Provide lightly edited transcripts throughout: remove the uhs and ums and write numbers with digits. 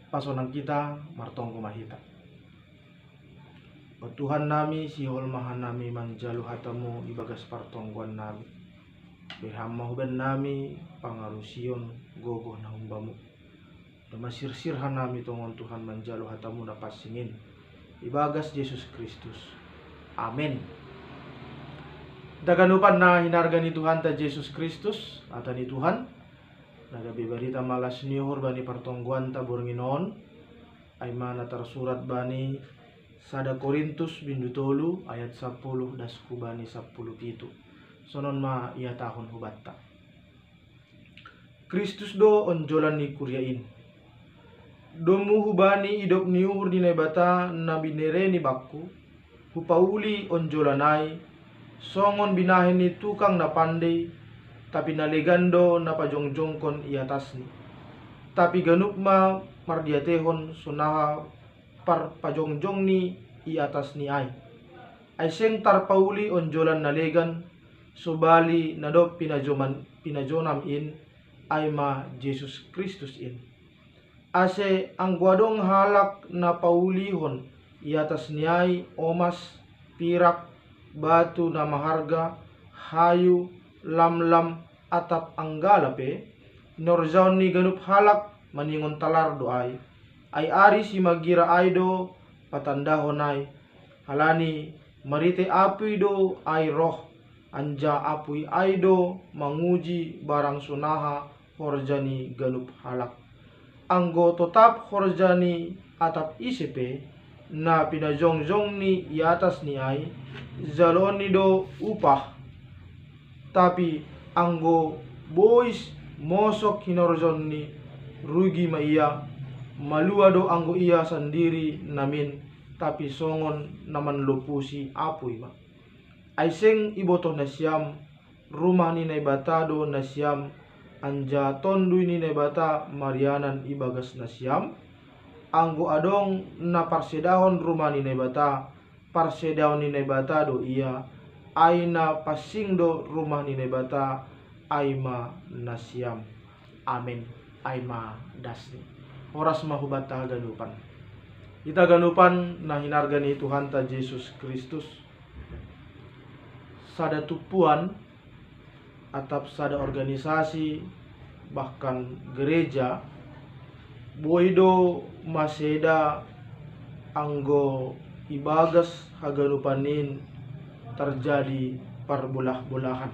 pasonan kita martongko mahita. O Tuhan nami, sihol mahan nami manjalu hatamu ibagas partongkuan nami. Berhamah huban nami pangarusion gogoh na humbamu. Damasir-sirhan nami tongon Tuhan manjalu hatamu na pasingin. Ibagas Yesus Kristus. Amin. Daganupan na hinarga ni Tuhan ta Yesus Kristus ata ni Tuhan. Nagabibarita malas niyuhur bani partongguan ta burnginon. Ay mana tersurat bani sada Korintus bindu tolu ayat 10 dasku bani 10 pitu. Sonon ma ia tahun hubatta. Kristus do onjolan ni kuryain. Domu hubani idop niuhur di nebata nabi nere ni bakku. Hupauli onjolanai. Songon binahin ni tukang na pandai. Tapi nalegando na pajongjongkon i atasni. Tapi ganupma mardiatehon sunaha par pajongjong ni i atas ni ay. Ay seng tarpauli onjolan nalegan. Subali nadop pinajonam in ay ma Jesus Kristus in. Ase ang gwadong halak na paulihon i atas ni ay omas, pirak, batu na maharga, hayu, lamlam, atap anggalape, norjaon ni ganup halak maningon talar doay. Ay ari si magira ay do patandahon ay. Halani marite apuy do ay roh. Anja apuy ay do manguji barang sunaha horjani ganup halak. Anggo totap horjani atap isipe na pinajongjong ni i atas ni ay zalon ni do upah. Tapi anggo boys mosok hinorjon ni rugi ma iya malua do anggo iya sendiri namin tapi songon naman lupusi apuy ma. Ay seng iboto na siyam rumah ni naibata do na siyam anja tonduy ni naibata marianan ibagas na siyam. Anggo adong na parsedahon rumah ni naibata parsedahon ni naibata do iya ay na pasing do rumah ni naibata ay ma na siyam. Amin. Ay ma dasni. Oras mahubata ganupan. Ita ganupan na hinarga ni Tuhan ta Yesus Kristus. Sada tupuan atap sada organisasi bahkan gereja boido maseda anggo ibagas haganupanin terjadi parbulah-bulahan.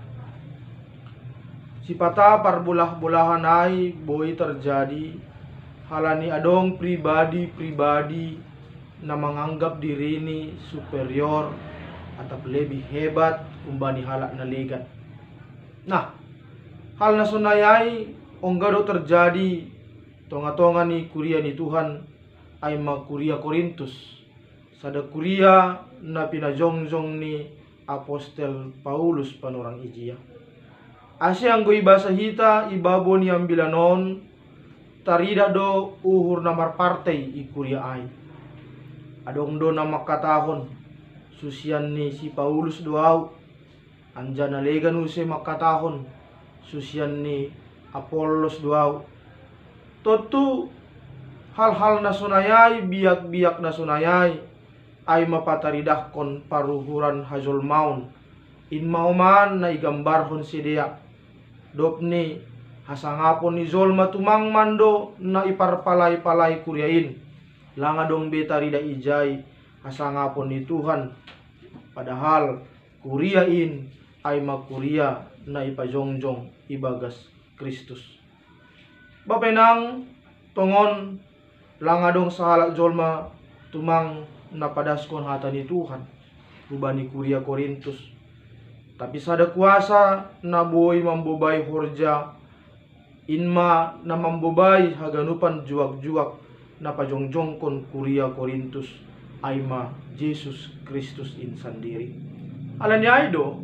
Sipata parbulah-bulahan ay boy terjadi halani adong pribadi-pribadi na menganggap diri ni superior atau lebih hebat umbani halak nalegan. Nah, hal na sunayay onggado terjadi tonga-tonga ni kuria ni Tuhan ay makuria Korintus. Sada kuria na pinajongjong ni Apostel Paulus panorang ijia. Ase anggo ibasa hita ibabo ni ambilanon tarida do uhur namar partai i kuria ay. Adong do na makatahon susian ni si Paulus doaw anja nalegan use makatahon susian ni Apollos doaw. Totu hal-hal na sunayay biak-biak na sunayay ay mapataridahkon paruhuran hajol maun in mauman na igambarhon sidea dopni hasangapon ni Zolma tumang mando na iparpalay-palay kuryain langadong betarida ijay hasangapon ni Tuhan padahal kuriain ay makuria na ipajongjong ibagas Kristus. Bapenang tongon langadong sa halak Zolma tumang napadaskon hata ni Tuhan ubani kuria Korintus. Tapi sada kuasa na boy mambobay horja inma na mambobay haganupan juak-juak na pajongjongkon kuria Korintus ay ma Jesus Kristus in sandiri. Alan niya do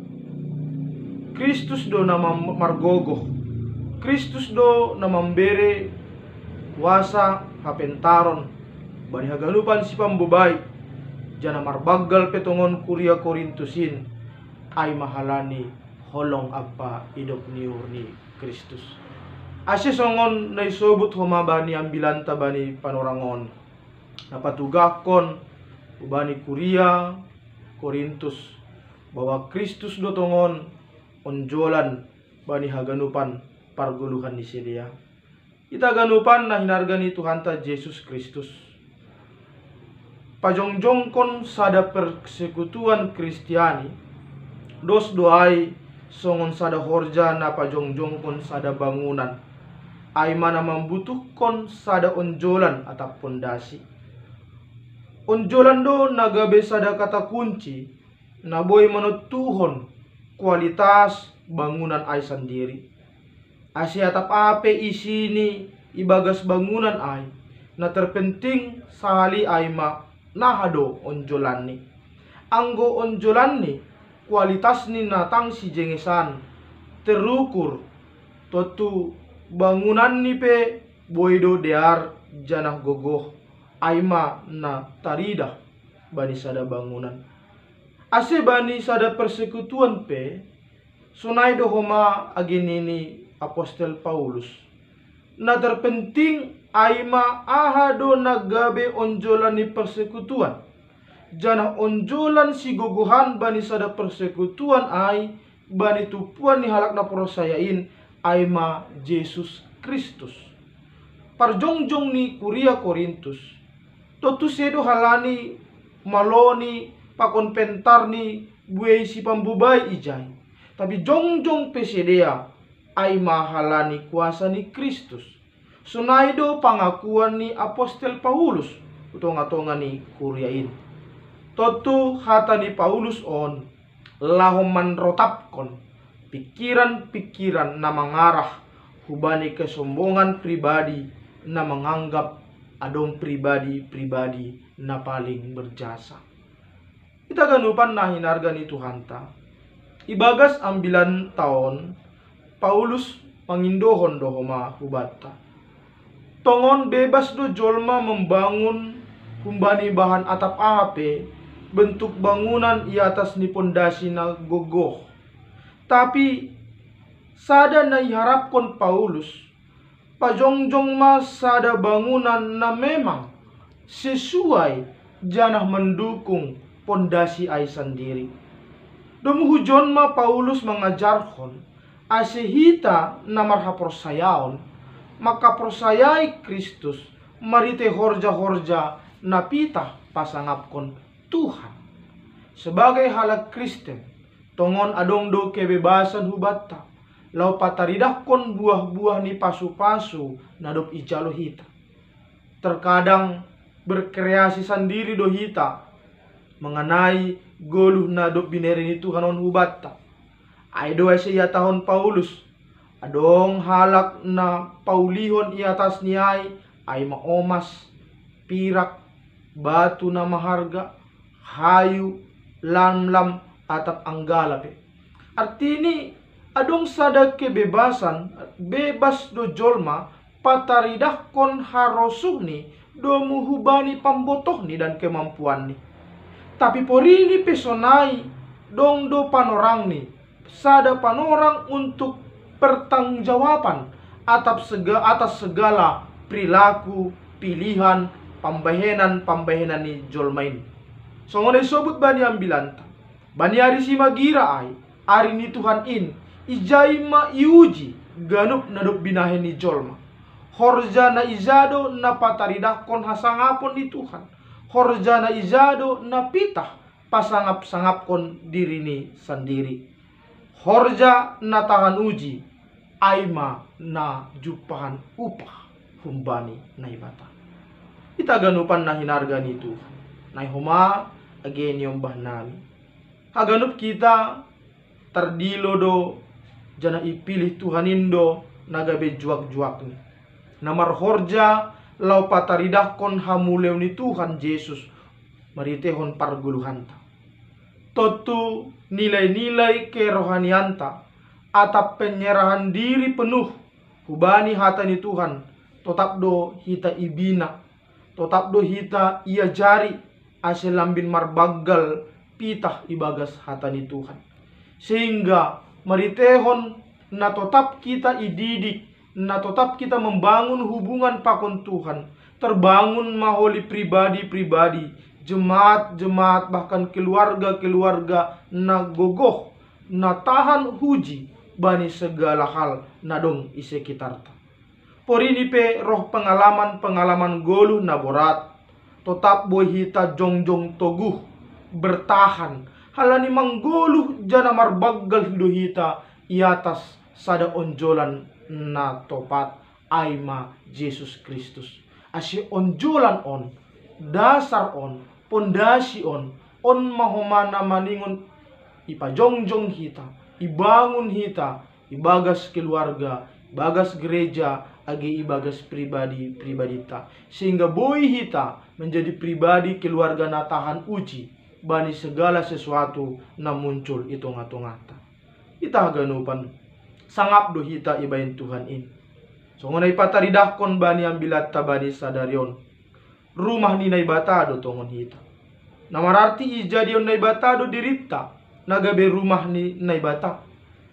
Kristus do na margogo, Kristus do na mambere kuasa hapentaron bani haganupan si pambobay jana marbagal petongon kuria Korintusin ay mahalani holong apa idop niur ni Kristus. Ase songon na isobut homa bani ambilanta bani panorangon. Napatugakon ubani Kuria Korintus bahwa Kristus dotongon onjolan bani haganupan parguluhan ni sedia. Ita ganupan na hinargani Tuhan ta Yesus Kristus. Pajongjongkon sada persekutuan Kristiani dos doai songon sada horja na pajongjongkon sada bangunan ay mana membutuhkan sada onjolan atau pondasi. Onjolan do nagabe sada kata kunci na boy menutuhon kualitas bangunan ay sendiri. Ase atap ape isini ibagas bangunan ay na terpenting sali ay ma nahado onjolan ni. Anggo onjolan ni kualitas ni natang si jengesan terukur totu bangunan ni pe boydo dear janah gogoh aima na tarida bani sada bangunan. Ase bani sada persekutuan pe sunai do homa agenini Apostel Paulus na terpenting aima ahado nagabe onjolan ni persekutuan. Janah onjolan si gogohan bani sada persekutuan ay bani tupuan ni halak na prosayain ay ma Yesus Kristus. Parjongjong ni Kuria Korintus totu sedo halani maloni pakon pentar ni buay si pambubai ijay. Tapi jongjong pesedea ay mahalani kuasa ni Kristus. Sunaido pangakuan ni Apostel Paulus utonga-tonga ni Kuriain. Totu hata ni Paulus on lahoman rotapkon pikiran-pikiran na mangarah hubani kesombongan pribadi na menganggap adong pribadi-pribadi na paling berjasa. Kita ganupan na hinarga ni Tuhan ta. Ibagas ambilan tahun Paulus pangindohon dohoma hubata. Tongon bebas do jolma membangun humbani bahan atap ape bentuk bangunan i atas ni pondasi na gogoh. Tapi sada na iharapkon Paulus pajongjong mas sada bangunan na memang sesuai janah mendukung pondasi ay sendiri. Dumuhujon ma Paulus mengajarkon asehita na marhaporsayaon maka persayai Kristus marite horja-horja napita pasangapkon Tuhan. Sebagai halak Kristen tongon adong do kebebasan hubatta lau pataridakon buah-buah ni pasu-pasu nadop ijalo hita. Terkadang berkreasi sendiri do hita mengenai goluh nadop bineri ni Tuhan on hubatta. Aido siya tahun Paulus adong halak na paulihon i atas niay ay maomas pirak batu na maharga hayu lamlam atap anggalape. Artini adong sada kebebasan bebas do jolma pataridahkon harosuh ni do muhubani pambotoh ni dan kemampuan ni. Tapi porini pesonai dong do panorang ni sada panorang untuk pertanggungjawaban atas segala perilaku, pilihan, pambahenan ni jolmain. So ngone sobut bani ambilanta. Bani ari si magira ay ari ni Tuhan in ijai ma iuji ganup nadup binahe ni jolma. Horja na izado na pataridakon hasangapon ni Tuhan. Horja na izado na pitah pasangap-sangapkon diri ni sendiri. Horja na tahan uji aima na jupahan upah humbani na ibata. Ita ganupan na hinarga ni Tuhan. Na huma again yung bahnami. Haganup kita tardilo do jana ipilih Tuhanindo nagabe juak-juak ni. Namar horja lau pataridakon hamulew ni Tuhan Yesus maritehon parguluhanta. Totu nilai-nilai kerohanianta atap penyerahan diri penuh hubani hata ni Tuhan tetap do hita ibina tetap do hita ia jari ase lambin marbagal pitah ibagas hata ni Tuhan sehingga maritehon na tetap kita ididik na tetap kita membangun hubungan pakon Tuhan, terbangun maholi pribadi-pribadi, jemaat-jemaat, bahkan keluarga-keluarga na gogoh, na tahan huji bani segala hal na dong ise kitarta. Porini pe roh pengalaman-pengalaman goluh na borat, tetap boy hita jongjong toguh, bertahan, halani manggoluh jana marbaggal hido hita i atas sada onjolan na topat aima Yesus Kristus. Asy onjolan on, dasar on, pondasi on mahomana maningon ipajongjong hita, ibangun hita, ibagas keluarga, ibagas gereja, agi ibagas pribadi ta, sehingga boy hita menjadi pribadi keluarga na tahan uji bani segala sesuatu na muncul itonga-tongata. Ita ganupan sangap do hita ibain Tuhan in. So ngonay pataridakon bani ambilat ta bani sadarion. Rumah ni naibatado tongon hita. Namararti ijadion naibatado dirita. Nagabe rumah ni naibata.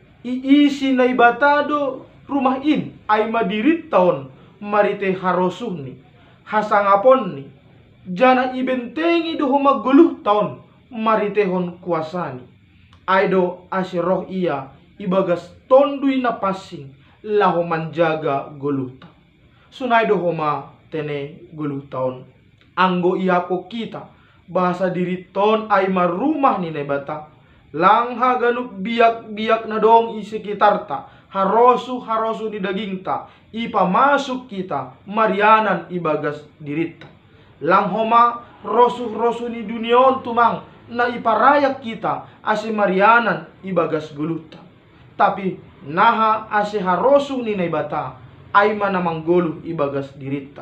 Iisi naibatado rumah in ay madiritaon marite harosuh ni. Hasangapon ni. Jana ibentengi do humaguluh taon maritehon kuasani. Aido asiroh iya ibagas tondui na passing laho manjaga guluta. Sunaido homa tene guluh taon. Anggo iako kita bahasa diri ton ay marumah ni nebata. Langha ganuk biak-biak na dong i sekitarta. Harosu di dagingta. Ipa masuk kita marianan ibagas dirita. Langhoma rosu ni dunion tumang na iparayak kita ase marianan ibagas guluta. Tapi naha ase harosu ni naibata ay manamanggoluh ibagas dirita.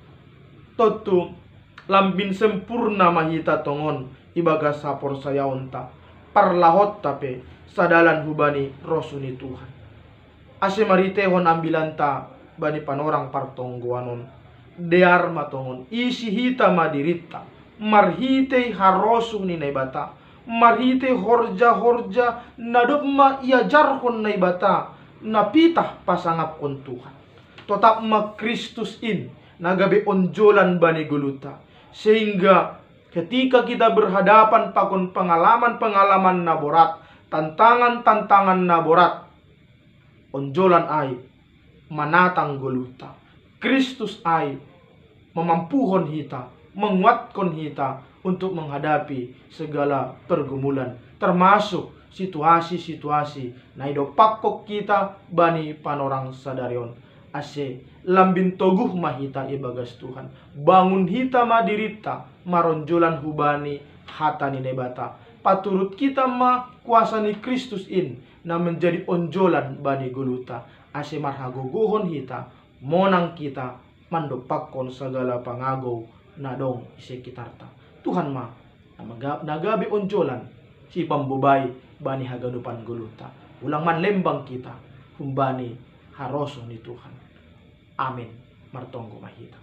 Totu lambin sempurna mahita tongon ibagas sapor sayaonta parlahot tape sadalan hubani rosu ni Tuhan. Ase maritehon ambilanta bani panorang partongguanon dear matongon isi hita madirita marhite harosu ni naibata marhite horja nadopma iajarhon naibata napitah pasangap on Tuhan tetap ma Kristus in nagabe onjolan bani guluta, sehingga ketika kita berhadapan pakon pengalaman naborat, tantangan naborat, onjolan ay manatang guluta. Kristus ay memampuhon hita, menguatkan hita untuk menghadapi segala pergumulan, termasuk situasi-situasi na idopakok kita bani panorang sadarion. Ase lambin toguh mahita ibagas Tuhan, bangun hita madirita maronjolan hubani hatani nebata. Paturut kita ma kuasani Kristus in na menjadi onjolan bani guluta. Ase marhagogohon hita monang kita mandopakon segala pangagaw na dong isi kitarta. Tuhan ma nagabi onjolan si pambubay bani haganupan guluta. Ulang man lembang kita humbani haroso ni Tuhan. Amin. Martonggo mahita.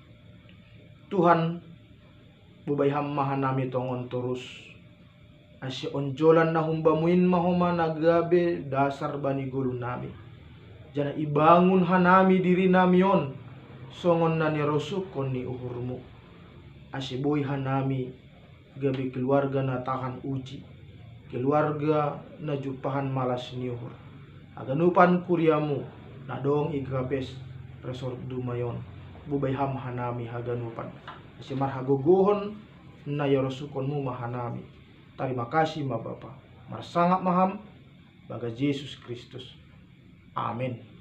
Tuhan bubay hammahan nami tongon terus. Asya onjolan na humbamuin mahoma nagabe dasar bani gulu nami. Jana ibangun hanami diri nami on. Songon na nirosukon ni uhurmu. Asya boy hanami gabi keluarga na tahan uji. Keluarga na jupahan malas niuhur. Aganupan kuryamu na dong igapes resort dumayon. Bubay ham hanami haganupan. Asya marhagogohon na yarosukon mu mahanami. Terima kasih ma Bapa. Marsangap maham baga Yesus Kristus. Amin.